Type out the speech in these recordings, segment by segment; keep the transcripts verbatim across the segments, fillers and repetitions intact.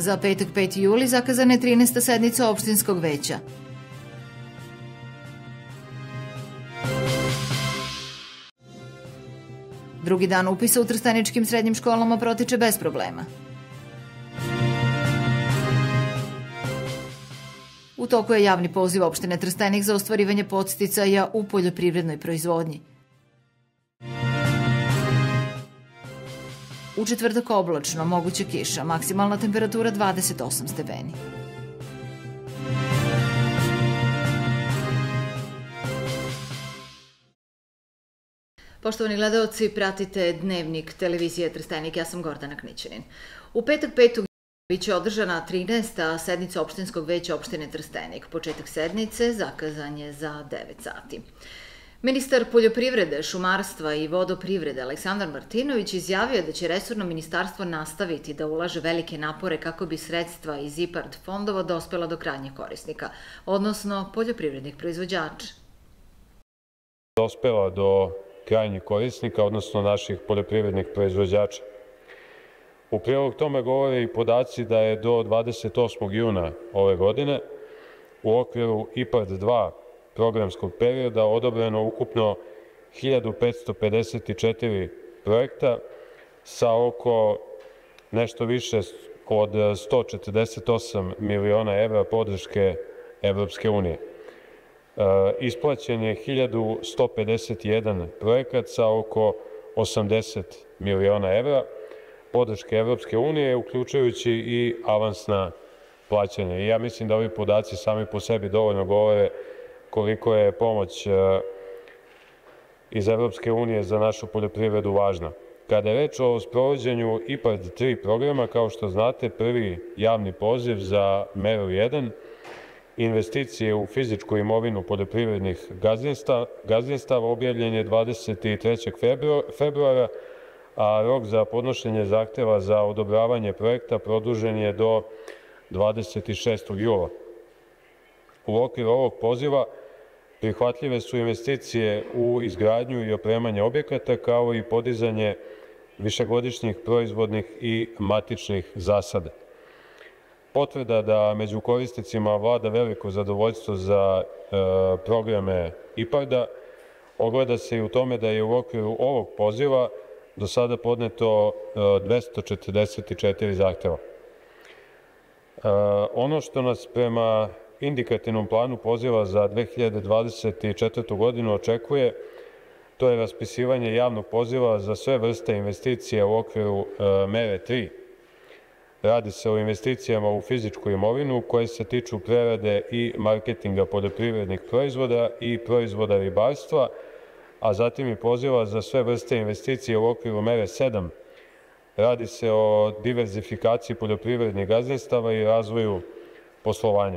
Za petak peti juli zakazana je trinaesta sednica opštinskog veća. Drugi dan upisa u trsteničkim srednjim školama protiče bez problema. U toku je javni poziv opštine Trstenik za ostvarivanje podsticaja u poljoprivrednoj proizvodnji. U četvrtak oblačno, moguća kiša, maksimalna temperatura dvadeset osam stepeni. Poštovani gledaoci, pratite Dnevnik televizije Trstenik, ja sam Gordana Knićanin. U petak petog biće održana trinaesta sednica opštinskog veća opštine Trstenik. Početak sednice zakazan je za devet sati. Ministar poljoprivrede, šumarstva i vodoprivrede Aleksandar Martinović izjavio da će resorno ministarstvo nastaviti da ulaže velike napore kako bi sredstva iz IPARD fondova dospela do krajnjih korisnika, odnosno poljoprivrednih proizvođača. Dospela do krajnjih korisnika, odnosno naših poljoprivrednih proizvođača. U prilog tome govore i podaci da je do dvadeset osmog juna ove godine u okviru IPARD dva programskog perioda odobreno ukupno hiljadu petsto pedeset četiri projekta sa oko nešto više od sto četrdeset osam miliona evra podrške Evropske unije. Isplaćen je hiljadu sto pedeset jedan projekat sa oko osamdeset miliona evra podrške Evropske unije, uključujući i avansna plaćanja. I ja mislim da ovi podaci sami po sebi dovoljno govore koliko je pomoć iz Evropske unije za našu poljoprivredu važna. Kada je reč o sprovođenju IPARD tri programa, kao što znate, prvi javni poziv za meru jedan, investicije u fizičku imovinu poljoprivrednih gazdinstava objavljen je dvadeset trećeg februara, a rok za podnošenje zahteva za odobravanje projekta produžen je do dvadeset šestog jula. U okviru ovog poziva prihvatljive su investicije u izgradnju i opremanje objekata, kao i podizanje višegodišnjih proizvodnih i matičnih zasada. Potvrda da među korisnicima vlada veliko zadovoljstvo za programe IPARD-a ogleda se i u tome da je u okviru ovog poziva do sada podneto dvesta četrdeset četiri zahteva. Ono što nas prema indikativnom planu poziva za dve hiljade dvadeset četvrtu. godinu očekuje, to je raspisivanje javnog poziva za sve vrste investicija u okviru mere tri. Radi se o investicijama u fizičku imovinu koje se tiču prerade i marketinga poljoprivrednih proizvoda i proizvoda ribarstva, a zatim i poziva za sve vrste investicije u okviru mere sedam. Radi se o diverzifikaciji poljoprivrednih gazdinstava i razvoju poslovanja.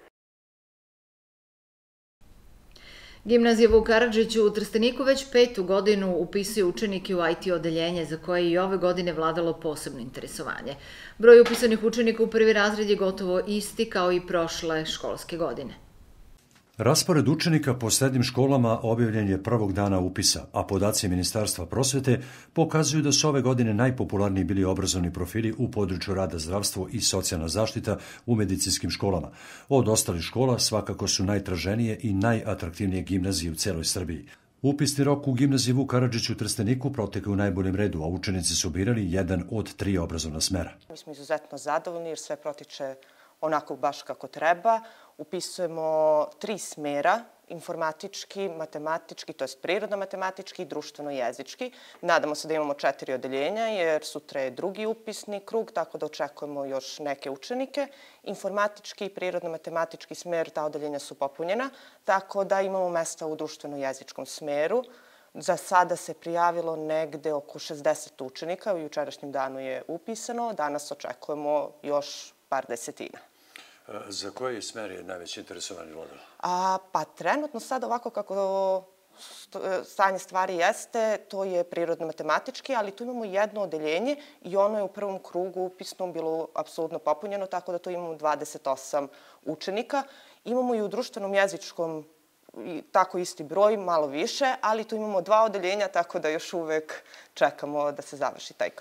Gimnazija Vuk Karadžić u Trsteniku već petu godinu upisuje učenike u I T odeljenje, za koje je i ove godine vladalo posebno interesovanje. Broj upisanih učenika u prvi razred je gotovo isti kao i prošle školske godine. Raspored učenika po srednjim školama objavljen je prvog dana upisa, a podaci Ministarstva prosvete pokazuju da su ove godine najpopularniji bili obrazovni profili u području rada, zdravstvo i socijalna zaštita u medicinskim školama. Od ostalih škola svakako su najtraženije i najatraktivnije gimnazije u celoj Srbiji. Upisni rok u gimnaziji Vuk Karadžić u Trsteniku protekao u najboljem redu, a učenici su birali jedan od tri obrazovna smera. Mi smo izuzetno zadovoljni jer sve protiče onako baš kako treba. Upisujemo tri smera, informatički, matematički, to je prirodno-matematički i društveno-jezički. Nadamo se da imamo četiri odeljenja jer sutra je drugi upisni krug, tako da očekujemo još neke učenike. Informatički i prirodno-matematički smer, ta odeljenja su popunjena, tako da imamo mesta u društveno-jezičkom smeru. Za sada se prijavilo negde oko šezdeset učenika, u jučerašnjem danu je upisano, danas očekujemo još par desetina. Za koji smer je najveće interesovanje vladalo? Pa trenutno sad ovako kako stanje stvari jeste, to je prirodno-matematički, ali tu imamo jedno odeljenje i ono je u prvom krugu upisnom bilo apsolutno popunjeno, tako da tu imamo dvadeset osam učenika. Imamo i u društvenom jezičkom tako isti broj, malo više, ali tu imamo dva odeljenja, tako da još uvek čekamo da se završi taj krug.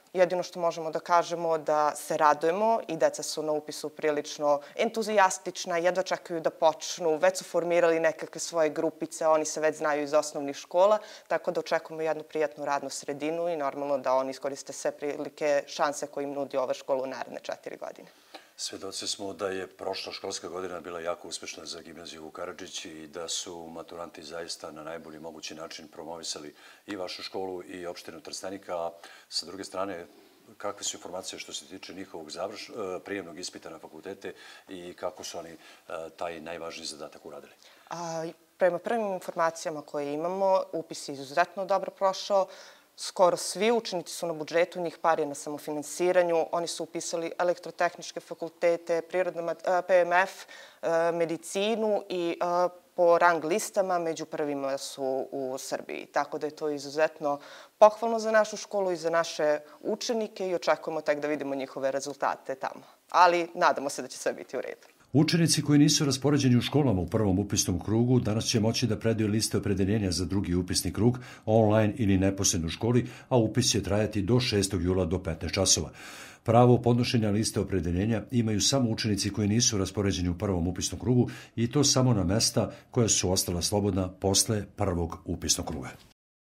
Jedino što možemo da kažemo da se radujemo i deca su na upisu prilično entuzijastična, jedva čekaju da počnu, već su formirali nekakve svoje grupice, oni se već znaju iz osnovnih škola, tako da očekujemo jednu prijatnu radnu sredinu i normalno da oni iskoriste sve prilike, šanse koje im nudi ova škola u naredne četiri godine. Svedoci smo da je prošla školska godina bila jako uspešna za gimnaziju Vuk Karadžić i da su maturanti zaista na najbolji mogući način promovisali i vašu školu i opštinu Trstenik, a sa druge strane, kakve su informacije što se tiče njihovog završ, prijemnog ispita na fakultete i kako su oni taj najvažniji zadatak uradili? A, prema prvim informacijama koje imamo, upis je izuzetno dobro prošao. Skoro svi učenici su na budžetu, njih par je na samofinansiranju. Oni su upisali elektrotehničke fakultete, P M F, medicinu i po rang listama među prvima su u Srbiji. Tako da je to izuzetno pohvalno za našu školu i za naše učenike i očekujemo tek da vidimo njihove rezultate tamo. Ali nadamo se da će sve biti u redu. Učenici koji nisu raspoređeni u školama u prvom upisnom krugu danas će moći da predaju liste opredeljenja za drugi upisni krug online ili neposredno u školi, a upis će trajati do šestog jula do petnaest časova. Pravo podnošenja liste opredeljenja imaju samo učenici koji nisu raspoređeni u prvom upisnom krugu i to samo na mesta koja su ostala slobodna posle prvog upisnog kruga.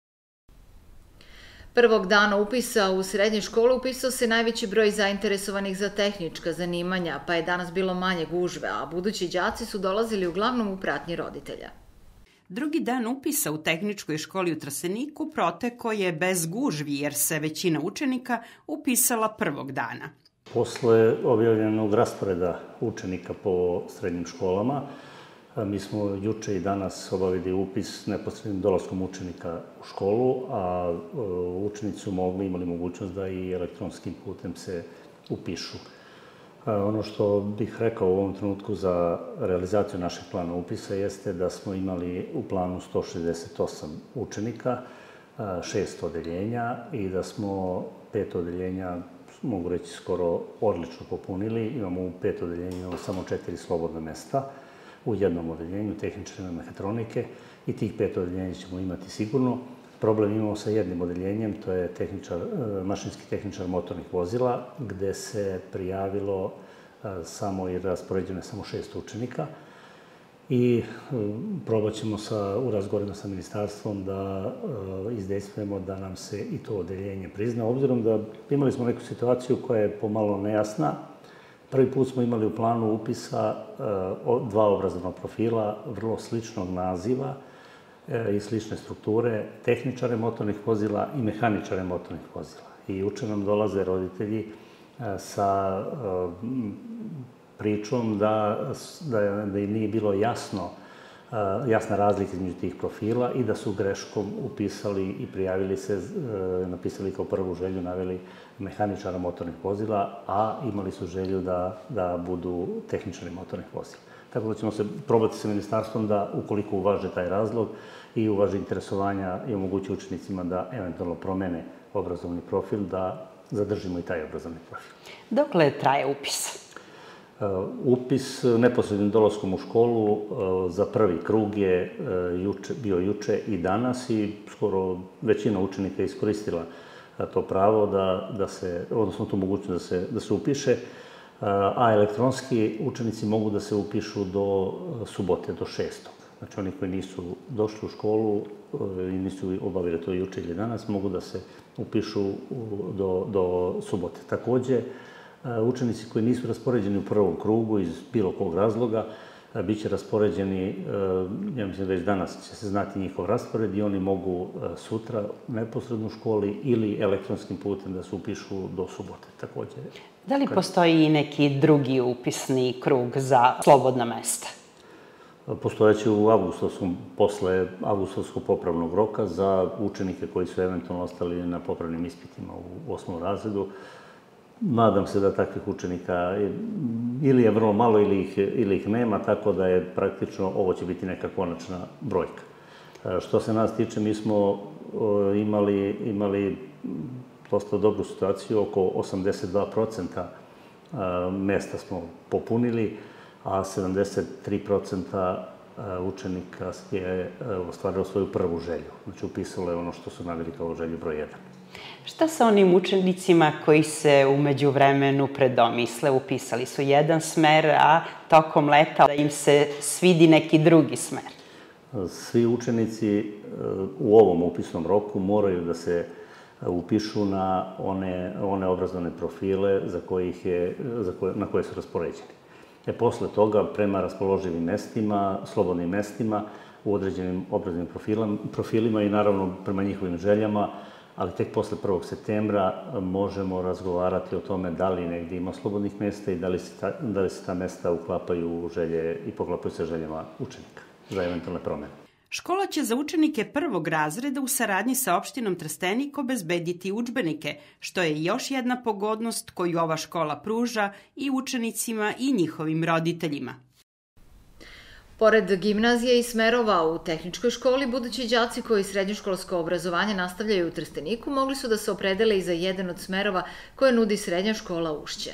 Prvog dana upisa u srednje škole upisao se najveći broj zainteresovanih za tehnička zanimanja, pa je danas bilo manje gužve, a budući đaci su dolazili uglavnom u pratnji roditelja. Drugi dan upisa u tehničkoj školi u Trsteniku protekao je bez gužvi jer se većina učenika upisala prvog dana. Posle objavljenog rasporeda učenika po srednjim školama, mi smo juče i danas obavili upis neposrednim dolaskom učenika u školu, a učenici su mogli, imali mogućnost da i elektronskim putem se upišu. Ono što bih rekao u ovom trenutku za realizaciju našeg plana upisa jeste da smo imali u planu sto šezdeset osam učenika, šest odeljenja i da smo pet odeljenja, mogu reći, skoro odlično popunili. Imamo u pet odeljenja, imamo samo četiri slobodna mesta u jednom odeljenju tehničke mehatronike i tih pet odeljenja ćemo imati sigurno. Problem imamo sa jednim odeljenjem, to je tehničar, mašinski tehničar motornih vozila, gde se prijavilo samo i raspoređeno samo šest učenika i probat ćemo sa, u razgovorima sa ministarstvom da izdejstvujemo da nam se i to odeljenje prizna, obzirom da imali smo neku situaciju koja je pomalo nejasna. Prvi put smo imali u planu upisa dva obrazovna profila, vrlo sličnog naziva i slične strukture, tehničare motornih vozila i mehaničare motornih vozila. I uče nam dolaze roditelji sa pričom da, da, da im nije bilo jasno, jasna razlika između tih profila i da su greškom upisali i prijavili se, napisali kao prvu želju, naveli mehaničara motornih vozila, a imali su želju da, da budu tehničari motornih vozila. Tako da ćemo se probati sa ministarstvom da, ukoliko uvaže taj razlog i uvaže interesovanja i omogući učenicima da eventualno promene obrazovni profil, da zadržimo i taj obrazovni profil. Dokle traje upis? Upis neposrednim dolaskom u školu za prvi krug je juče, bio juče i danas i skoro većina učenika je iskoristila to pravo da, da se, odnosno tu mogućnost da se, da se upiše, a elektronski učenici mogu da se upišu do subote, do šestog. Znači oni koji nisu došli u školu i nisu obavili to juče ili danas, mogu da se upišu do, do subote. Takođe, učenici koji nisu raspoređeni u prvom krugu iz bilo kog razloga, bit će raspoređeni, ja mislim da već danas će se znati njihov raspored i oni mogu sutra neposredno u školi ili elektronskim putem da se upišu do subote. Takođe. Da li postoji i neki drugi upisni krug za slobodna mesta? Postojeći u avgustovskom, posle avgustovskog popravnog roka za učenike koji su eventualno ostali na popravnim ispitima u osmom razredu. Nadam se da takvih učenika ili je vrlo malo ili ih, ili ih nema, tako da je praktično ovo će biti neka konačna brojka. Što se nas tiče, mi smo imali, imali dosta dobru situaciju, oko osamdeset dva procenta mesta smo popunili, a sedamdeset tri procenta učenika je ostvarilo svoju prvu želju. Znači, upisalo je ono što su naveli kao želju broj jedan. Šta sa onim učenicima koji se u međuvremenu predomisle, upisali su jedan smer, a tokom leta da im se svidi neki drugi smer? Svi učenici u ovom upisnom roku moraju da se upišu na one, one obrazovne profile za kojih je, za koje, na koje su raspoređeni. E, posle toga, prema raspoloživim mestima, slobodnim mestima, u određenim obrazovnim profilama, profilima i naravno prema njihovim željama, ali tek posle prvog septembra možemo razgovarati o tome da li negdje ima slobodnih mesta i da li se ta, da li se ta mesta uklapaju u želje i poklapaju sa željama učenika za eventualne promene. Škola će za učenike prvog razreda u saradnji sa opštinom Trstenik obezbediti udžbenike, što je još jedna pogodnost koju ova škola pruža i učenicima i njihovim roditeljima. Pored gimnazije i smerova u tehničkoj školi, budući đaci koji srednjoškolsko obrazovanje nastavljaju u Trsteniku mogli su da se opredele i za jedan od smerova koje nudi srednja škola Ušće.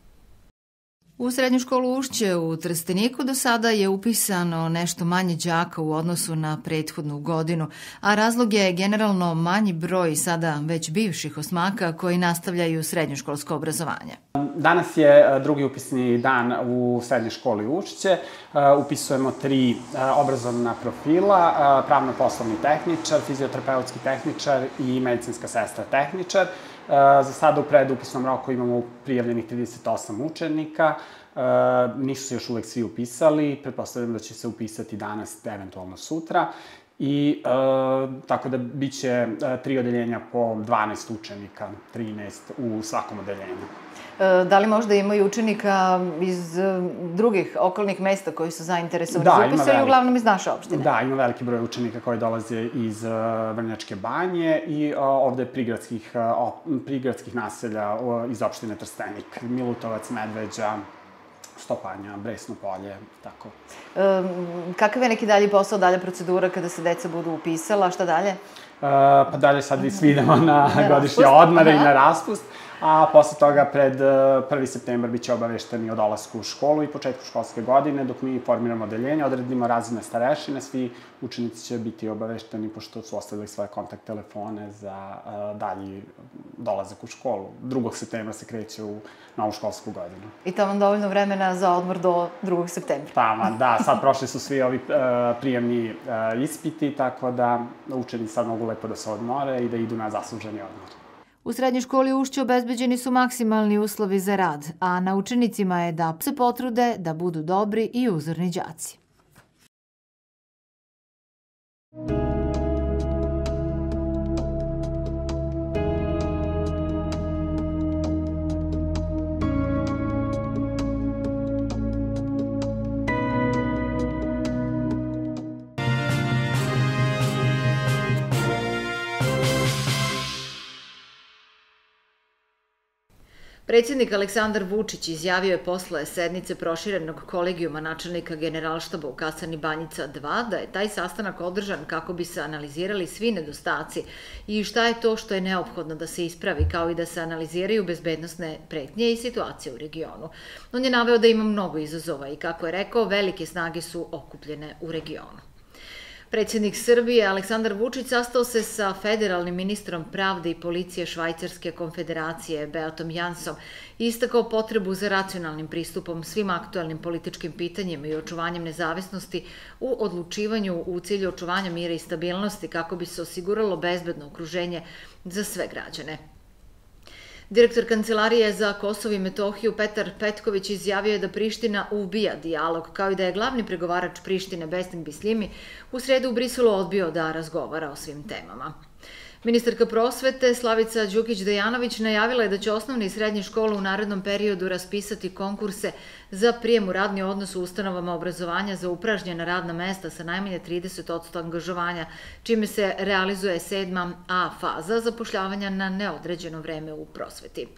U srednju školu Ušće u Trsteniku do sada je upisano nešto manje đaka u odnosu na prethodnu godinu, a razlog je generalno manji broj sada već bivših osmaka koji nastavljaju srednjoškolsko obrazovanje. Danas je drugi upisni dan u srednjoj školi Ušće. Upisujemo tri obrazovna profila, pravno-poslovni tehničar, fizioterapeutski tehničar i medicinska sestra tehničar. Za sada u predupisnom roku imamo prijavljenih trideset osam učenika, nisu se još uvek svi upisali, pretpostavljam da će se upisati danas, eventualno sutra. I tako da bit će tri odeljenja po dvanaest učenika, trinaest u svakom odeljenju. Da li možda imaju učenika iz drugih okolnih mesta koji su zainteresovani za upis ili uglavnom iz naše opštine? Da, ima veliki broj učenika koji dolaze iz Vrnjačke banje i ovde prigradskih, prigradskih naselja iz opštine Trstenik, Milutovac, Medveđa, Stopanja, Bresno polje, tako. Kakav je neki dalji posao, dalja procedura kada se deca budu upisala, šta dalje? Pa dalje sad i svi idemo na godišnje odmore i na raspust, a posle toga pred prvi septembar biće obavešteni o dolasku u školu i početku školske godine, dok mi formiramo odeljenje, odredimo razine starešine, svi učenici će biti obavešteni pošto su ostavili svoje kontakt telefone za dalji dolazak u školu. drugog septembra se kreće u novu školsku godinu. I to vam dovoljno vremena za odmor do drugog septembra? Tama, da, sad prošli su svi ovi prijemni ispiti, tako da učenici sad mogu lepo da se odmore i da idu na zasluženi odmor. U srednjoj školi Ušće obezbeđeni su maksimalni uslovi za rad, a na učenicima je da se potrude da budu dobri i uzorni đaci. Predsjednik Aleksandar Vučić izjavio je posle sednice proširenog kolegijuma načelnika Generalštaba u kasarni Banjica dva da je taj sastanak održan kako bi se analizirali svi nedostaci i šta je to što je neophodno da se ispravi, kao i da se analiziraju bezbednosne pretnje i situacije u regionu. On je naveo da ima mnogo izazova i, kako je rekao, velike snage su okupljene u regionu. Predsjednik Srbije Aleksandar Vučić sastao se sa federalnim ministrom pravde i policije Švajcarske konfederacije Beatom Jansom i istakao potrebu za racionalnim pristupom svim aktualnim političkim pitanjima i očuvanjem nezavisnosti u odlučivanju u cilju očuvanja mira i stabilnosti kako bi se osiguralo bezbedno okruženje za sve građane. Direktor Kancelarije za Kosovo i Metohiju Petar Petković izjavio je da Priština ubija dijalog, kao i da je glavni pregovarač Prištine Besnik Bislimi u sredu u Briselu odbio da razgovara o svim temama. Ministarka prosvete Slavica Đukić-Dejanović najavila je da će osnovne i srednje škole u narednom periodu raspisati konkurse za prijem u radni odnos u ustanovama obrazovanja za upražnjena radna mesta sa najmanje trideset posto angažovanja, čime se realizuje sedma A faza zapošljavanja na neodređeno vreme u prosveti.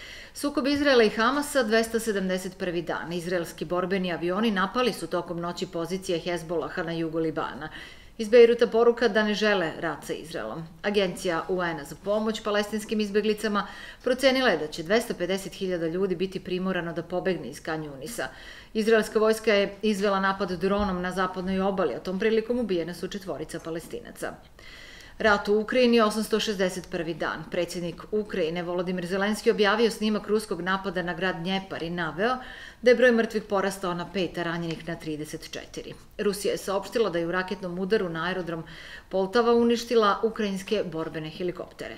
Sukob Izraela i Hamasa dvesta sedamdeset prvi dan. Izraelski borbeni avioni napali su tokom noći pozicije Hezbolaha na jugu Libana. Iz Bejruta poruka da ne žele rat sa Izraelom. Agencija U N-a za pomoć palestinskim izbeglicama procenila je da će dvesta pedeset hiljada ljudi biti primorano da pobegne iz Kan Junisa. Izraelska vojska je izvela napad dronom na zapadnoj obali, a tom prilikom ubijena su četvorica Palestinaca. Rat u Ukrajini, osamsto šezdeset prvi dan. Predsjednik Ukrajine Volodimir Zelenski objavio snimak ruskog napada na grad Dnjepar i naveo da je broj mrtvih porastao na pet, a ranjenih na trideset četiri. Rusija je saopštila da je u raketnom udaru na aerodrom Poltava uništila ukrajinske borbene helikoptere.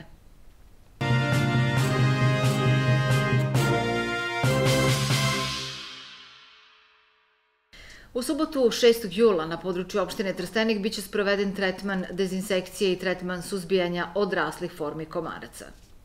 U subotu šestog jula na području opštine Trstenik biće sproveden tretman dezinsekcije i tretman suzbijanja odraslih formi komaraca.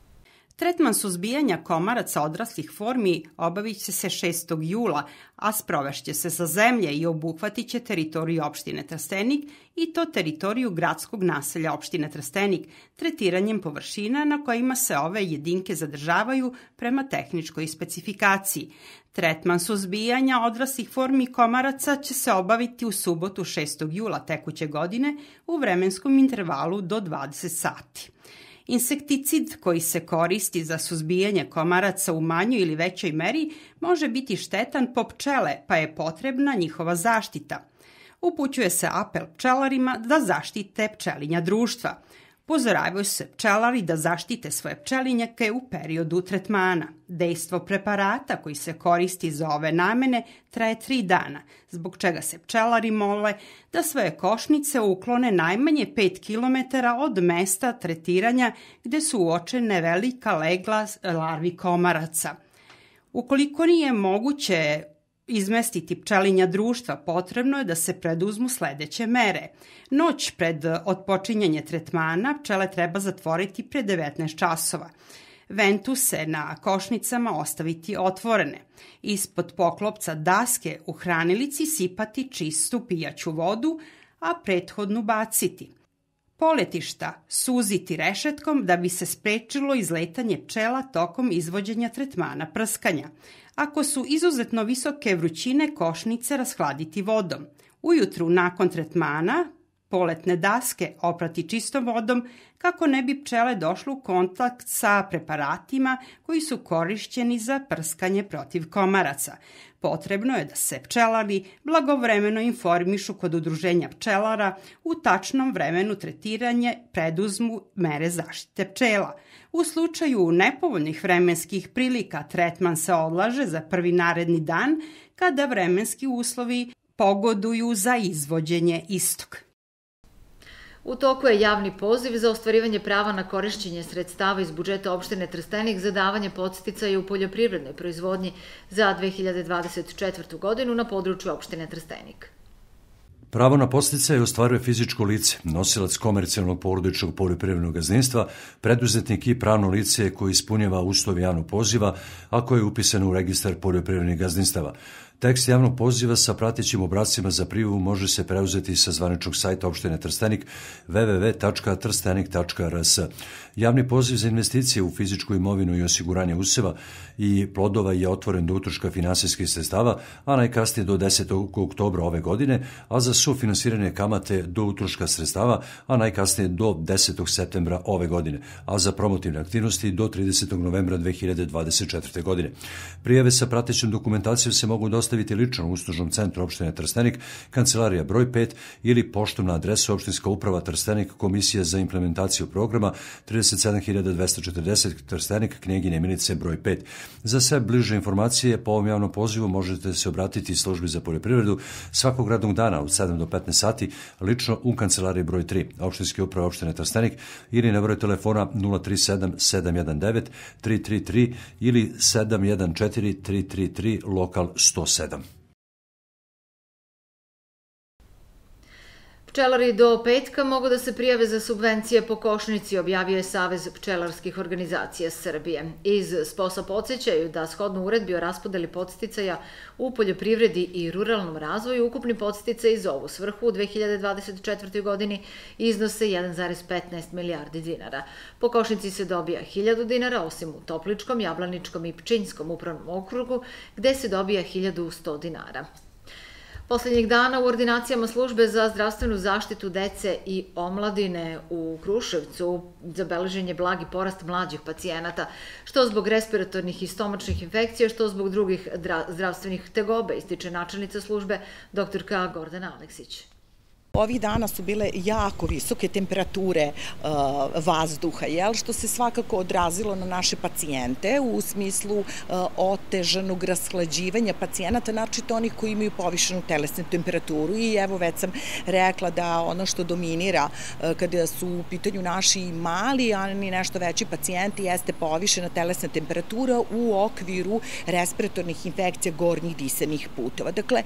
Tretman suzbijanja komaraca odraslih formi obavit će se šestog jula, a sprovešće se sa zemlje i obuhvatit će teritoriju opštine Trstenik i to teritoriju gradskog naselja opštine Trstenik, tretiranjem površina na kojima se ove jedinke zadržavaju prema tehničkoj specifikaciji. Tretman suzbijanja odraslih formi komaraca će se obaviti u subotu šestog jula tekuće godine u vremenskom intervalu do dvadeset sati. Insekticid koji se koristi za suzbijanje komaraca u manjoj ili većoj meri može biti štetan po pčele, pa je potrebna njihova zaštita. Upućuje se apel pčelarima da zaštite pčelinja društva. Upozoravaju se pčelari da zaštite svoje pčelinjake u periodu tretmana. Dejstvo preparata koji se koristi za ove namene traje tri dana, zbog čega se pčelari mole da svoje košnice uklone najmanje pet kilometara od mesta tretiranja gde su uočene velika legla larvi komaraca. Ukoliko nije moguće izmestiti pčelinja društva, potrebno je da se preduzmu sledeće mere. Noć pred otpočinjanje tretmana pčele treba zatvoriti pre devetnaest časova. Ventuse na košnicama ostaviti otvorene. Ispod poklopca daske u hranilici sipati čistu pijaću vodu, a prethodnu baciti. Poletišta suziti rešetkom da bi se sprečilo izletanje pčela tokom izvođenja tretmana prskanja. Ako su izuzetno visoke vrućine, košnice rashladiti vodom. Ujutru nakon tretmana poletne daske oprati čistom vodom kako ne bi pčele došle u kontakt sa preparatima koji su korišćeni za prskanje protiv komaraca. Potrebno je da se pčelari blagovremeno informišu kod udruženja pčelara u tačnom vremenu tretiranje preduzmu mere zaštite pčela. U slučaju nepovoljnih vremenskih prilika tretman se odlaže za prvi naredni dan kada vremenski uslovi pogoduju za izvođenje istog. U toku je javni poziv za ostvarivanje prava na korišćenje sredstava iz budžeta opštine Trstenik za davanje podsticaja u poljoprivrednoj proizvodnji za dve hiljade dvadeset četvrtu. godinu na području opštine Trstenik. Pravo na podsticaje ostvaruje fizičko lice, nosilac komercijalnog porodičnog poljoprivrednog gazdinstva, preduzetnik i pravno lice koji ispunjava uslov javnog poziva, a koje je upisano u registar poljoprivrednih gazdinstava. Tekst javnog poziva sa pratećim obrascima za prijavu može se preuzeti sa zvaničnog sajta opštine Trstenik w w w tačka trstenik tačka r s. Javni poziv za investicije u fizičku imovinu i osiguranje useva i plodova je otvoren do utroška finansijskih sredstava, a najkasnije do desetog oktobra ove godine, a za sufinansiranje kamate do utroška sredstava, a najkasnije do desetog septembra ove godine, a za promotivne aktivnosti do tridesetog novembra dve hiljade dvadeset četvrte. godine. Prijave sa pratećom dokumentacijom se mogu dostaviti lično u uslužnom centru opštine Trstenik, kancelarija broj pet ili poštom na adresu opštinska uprava Trstenik, Komisija za implementaciju programa trideset sedam hiljada dvesta četrdeset Trstenik, Knjeginje Milice broj pet. Za sve bliže informacije po ovom javnom pozivu možete se obratiti službi za poljoprivredu svakog radnog dana od sedam do petnaest sati lično u kancelariji broj tri opštinske uprave opštine Trstenik ili na broj telefona nula tri sedam sedam jedan devet tri tri tri ili sedam jedan četiri tri tri tri lokal sto sedam. Pčelari do petka mogu da se prijave za subvencije po košnici, objavio je Savez pčelarskih organizacija Srbije. Iz SPOS-a podsjećaju da shodno uredbi o raspodeli podsticaja u poljoprivredi i ruralnom razvoju ukupni podsticaji za ovu svrhu u dve hiljade dvadeset četvrtoj. godini iznose jedan zarez petnaest milijardi dinara. Po košnici se dobija hiljadu dinara, osim u Topličkom, Jablaničkom i Pčinjskom upravnom okrugu, gde se dobija hiljadu sto dinara. Poslednjih dana u ordinacijama službe za zdravstvenu zaštitu dece i omladine u Kruševcu zabeležen je blagi porast mlađih pacijenata, što zbog respiratornih i stomačnih infekcija, što zbog drugih zdravstvenih tegoba, ističe načelnica službe doktorka Gordana Aleksić. Ovih dana su bile jako visoke temperature uh, vazduha, jel, što se svakako odrazilo na naše pacijente u smislu uh, otežanog rashlađivanja pacijenata, naročito onih koji imaju povišenu telesnu temperaturu. I evo, već sam rekla da ono što dominira uh, kada su u pitanju naši mali, a ni nešto veći pacijenti, jeste povišena telesna temperatura u okviru respiratornih infekcija gornjih disanih puteva. Dakle,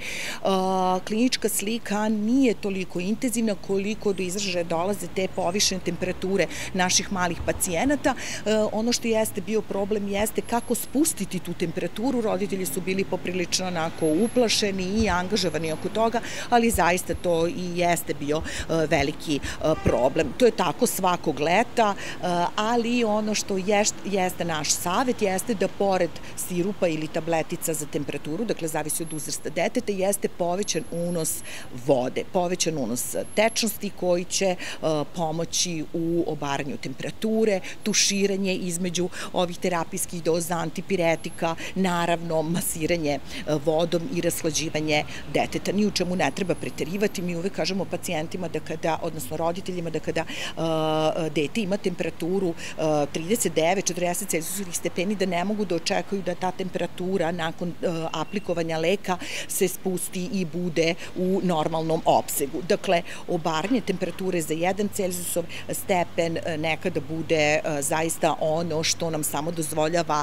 uh, klinička slika nije toliko intenzivna koliko do izražaja dolaze te povišene temperature naših malih pacijenata. E, ono što jeste bio problem jeste kako spustiti tu temperaturu. Roditelji su bili poprilično onako uplašeni i angažovani oko toga, ali zaista to i jeste bio e, veliki e, problem. To je tako svakog leta, e, ali ono što jest, jeste naš savet jeste da pored sirupa ili tabletica za temperaturu, dakle zavisi od uzrasta deteta, jeste povećan unos vode, povećan unos tečnosti koji će uh, pomoći u obaranju temperature, tuširanje između ovih terapijskih doza antipiretika, naravno masiranje uh, vodom i rashlađivanje deteta. Ni u čemu ne treba preterivati. Mi uvek kažemo pacijentima da kada, odnosno roditeljima, da kada uh, dete ima temperaturu uh, trideset devet do četrdeset celzijusovih stepeni, da ne mogu da očekuju da ta temperatura nakon uh, aplikovanja leka se spusti i bude u normalnom opsegu. Dakle, obaranje temperature za jedan celzijusov stepen nekada bude zaista ono što nam samo dozvoljava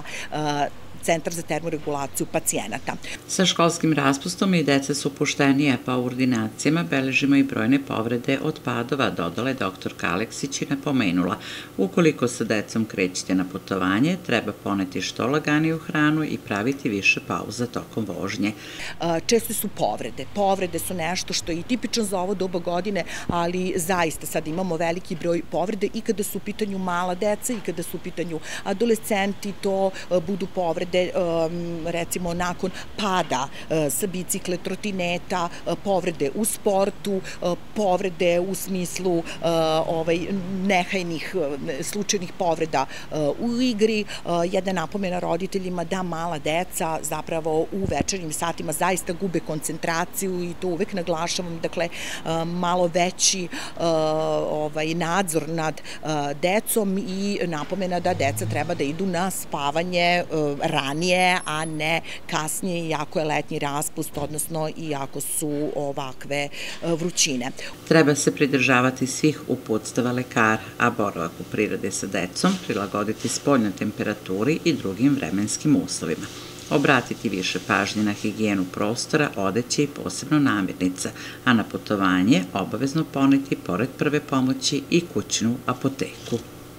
Centar za termoregulaciju pacijenata. Sa školskim raspustom i deca su puštenije, pa u ordinacijama beležimo i brojne povrede od padova, dodala je doktorka Aleksić i napomenula. Ukoliko sa decom krećete na putovanje, treba poneti što laganiju hranu i praviti više pauza tokom vožnje. Često su povrede. Povrede su nešto što je i tipično za ovo doba godine, ali zaista sad imamo veliki broj povrede i kada su u pitanju mala deca i kada su u pitanju adolescenti, to budu povrede recimo nakon pada sa bicikle, trotineta, povrede u sportu, povrede u smislu ovaj, nehajnih slučajnih povreda u igri. Jedna napomena roditeljima da mala deca zapravo u večernjim satima zaista gube koncentraciju i to uvek naglašavam, dakle malo veći ovaj, nadzor nad decom i napomena da deca treba da idu na spavanje ranije, a ne kasnije, iako je letnji raspust, odnosno iako su ovakve vrućine. Treba se pridržavati svih uputstava lekara, a boravak u prirode sa decom prilagoditi spoljnoj temperaturi i drugim vremenskim uslovima. Obratiti više pažnje na higijenu prostora, odeće i posebno namirnica, a na putovanje obavezno poneti pored prve pomoći i kućnu apoteku.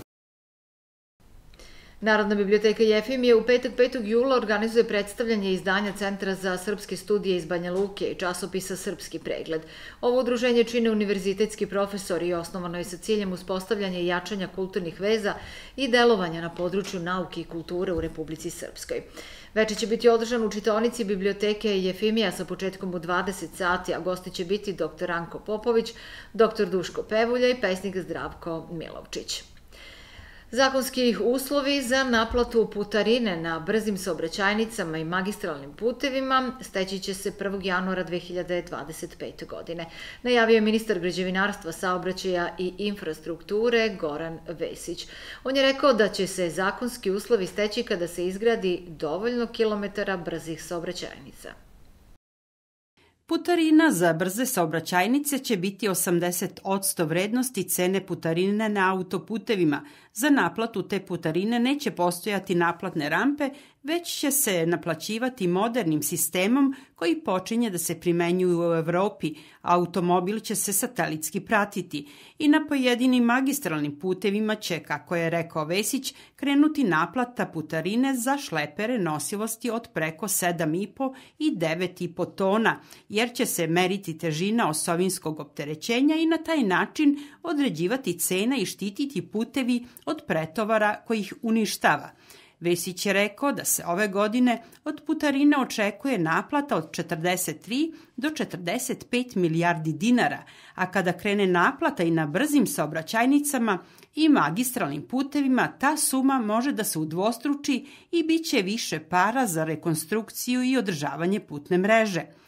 Narodna biblioteka Jefimije u petak petog jula organizuje predstavljanje izdanja Centra za srpske studije iz Banja Luke i časopisa Srpski pregled. Ovo udruženje čine univerzitetski profesori i osnovano je sa ciljem uspostavljanja i jačanja kulturnih veza i delovanja na području nauke i kulture u Republici Srpskoj. Veče će biti održan u čitaonici biblioteke Jefimija sa početkom u dvadeset sati, a gosti će biti doktor Ranko Popović, doktor Duško Pevulja i pesnik Zdravko Milovčić. Zakonski uslovi za naplatu putarine na brzim saobraćajnicama i magistralnim putevima steći će se prvog januara dve hiljade dvadeset pete. godine. Najavio je ministar građevinarstva, saobraćaja i infrastrukture Goran Vesić. On je rekao da će se zakonski uslovi steći kada se izgradi dovoljno kilometara brzih saobraćajnica. Putarina za brze saobraćajnice će biti osamdeset posto vrednosti cene putarine na autoputevima. Za naplatu te putarine neće postojati naplatne rampe, već će se naplaćivati modernim sistemom koji počinje da se primenjuje u Evropi. Automobil će se satelitski pratiti i na pojedinim magistralnim putevima će, kako je rekao Vesić, krenuti naplata putarine za šlepere nosivosti od preko sedam i po i devet i po tona, jer će se meriti težina osovinskog opterećenja i na taj način određivati cena i štititi putevi od pretovara koji ih uništava. Vesić je rekao da se ove godine od putarine očekuje naplata od četrdeset tri do četrdeset pet milijardi dinara, a kada krene naplata i na brzim saobraćajnicama i magistralnim putevima, ta suma može da se udvostruči i bit će više para za rekonstrukciju i održavanje putne mreže.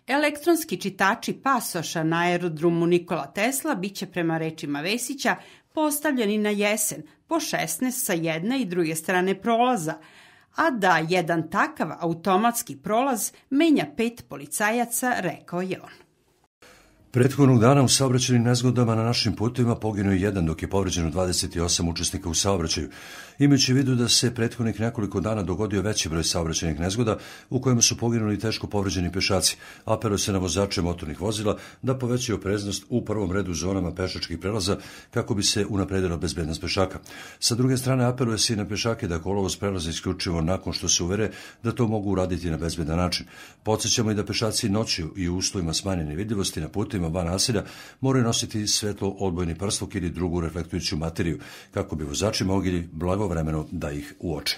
Elektronski čitači pasoša na aerodromu Nikola Tesla biće prema rečima Vesića postavljeni na jesen po šesnaest sa jedne i druge strane prolaza, a da jedan takav automatski prolaz menja pet policajaca, rekao je on. Prethodnog dana u saobraćajnim nezgodama na našim putevima poginuo je jedan, dok je povređeno dvadeset osam učesnika u saobraćaju. Imajući u vidu da se prethodnih nekoliko dana dogodio veći broj saobraćajnih nezgoda u kojima su poginuli teško povređeni pešaci, apeluje se na vozače motornih vozila da povećaju opreznost u prvom redu zonama pešačkih prelaza kako bi se unapredila bezbednost pešaka. Sa druge strane, apeluje se i na pešake da kolovoz prelaze isključivo nakon što se uvere da to mogu uraditi na bezbedan način. Podsjećamo i da pešaci noću i u uslovima smanjene vidljivosti na putovima van naselja moraju nositi svetlo odbojni prsluk ili drugu reflektujuću materiju kako bi vozači mogli blagovremeno da ih uoče.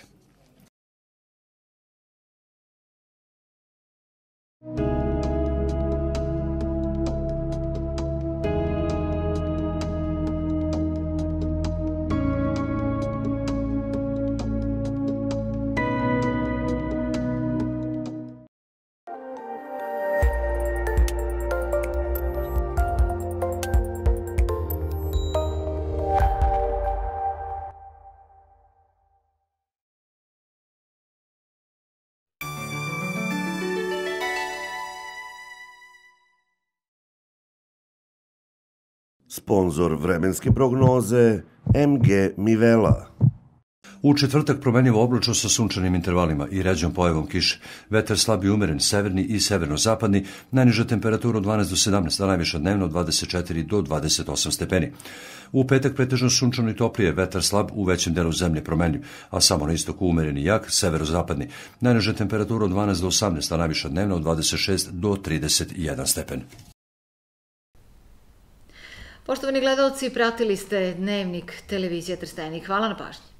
Sponzor vremenske prognoze M G Mivela. U četvrtak promenljivo oblačno sa sunčanim intervalima i ređom pojavom kiše. Vetar slab i umeren, severni i severno-zapadni, najniža temperatura od dvanaest do sedamnaest, a najviša dnevno od dvadeset četiri do dvadeset osam stepeni. U petak pretežno sunčano i toplije, vetar slab u većem delu zemlje promenljiv, a samo na istoku umeren i jak, severozapadni. Najniža temperatura od dvanaest do osamnaest, a najviša dnevno od dvadeset šest do trideset jedan stepen. Poštovani gledalci, pratili ste Dnevnik televizije Trstenik. Hvala na pažnji.